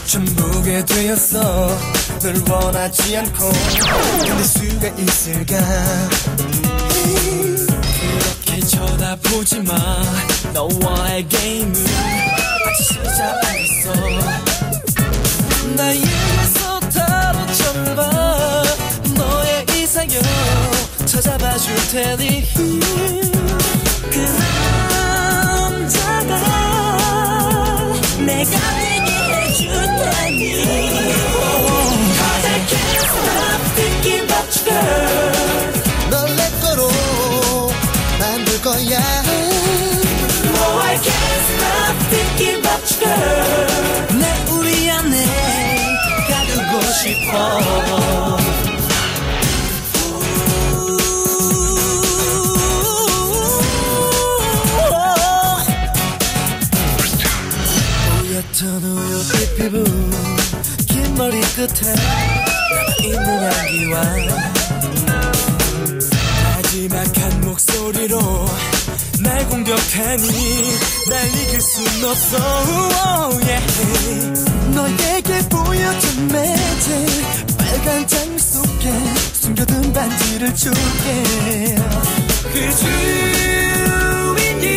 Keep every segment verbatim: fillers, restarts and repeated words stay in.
전부게 되었어. 널 원하지 않고 견딜 수가 있을까. 그렇게 쳐다보지 마. 너와의 게임은 아직 시작 안 했어. 나의 서타로 쳐봐. 너의 이상형 찾아봐 줄 테니 그 남자가 내가 되게 해줄 테니. Cause I can't stop thinking about you girl. 널 내 거로 만들 거야. No I can't stop thinking about you girl. 내 우리 안에 가두고 싶어. 전 우유 피부 긴 머리 끝에 남아있는 향기와 마지막한 목소리로 날 공격하니 날 이길 순 없어. oh, yeah. 너에게 보여준 매제 빨간 장미 속에 숨겨둔 반지를 줄게. 그 주인이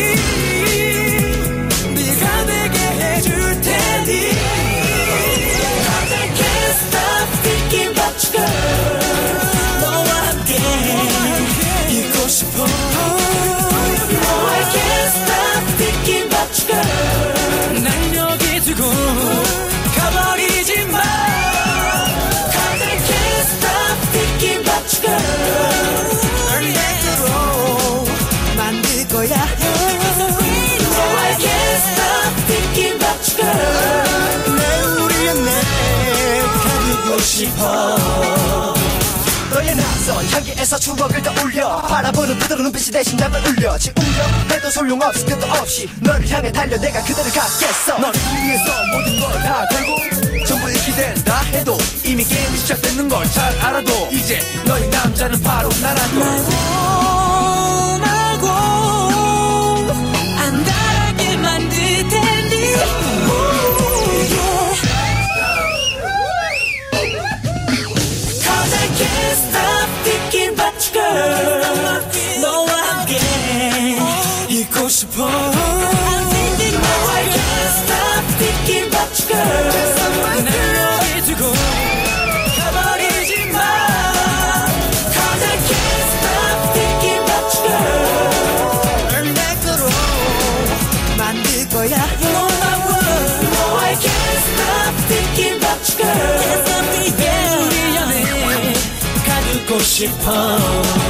네가 되게 해줄 테니. Cause I can't stop thinking about you girl. 너와 함께 있고 싶어. No I can't stop thinking about you girl. 날 여기 두고 가버리지 마. Cause I can't stop thinking about you girl. 널 내 거로 만들 거야. 내 우리 안에 가두고 싶어. 너의 낯선 향기에서 추억을 떠올려. 바라보는 그대로 눈빛이 내 심장을 울려. 지우려 해도 소용없이 끝도 없이 너를 향해 달려. 내가 그대를 갖겠어. 너를 위해서 모든 걸 다 걸고 전부 잃게 된다 해도 이미 게임이 시작되는 걸 잘 알아도 이제 너의 남자는 바로 나란 걸. 말고 안 달하게 만들 테니. Cause I can't stop thinking about you girl. 너와 함께 있고 싶어. No I can't stop thinking about you girl. 날 여기 두고 가버리지 마. Cause I can't stop thinking about you girl. 널 내 거로 만들 거야. No I can't stop thinking about you girl. 내 우리 안에 가두고 싶어.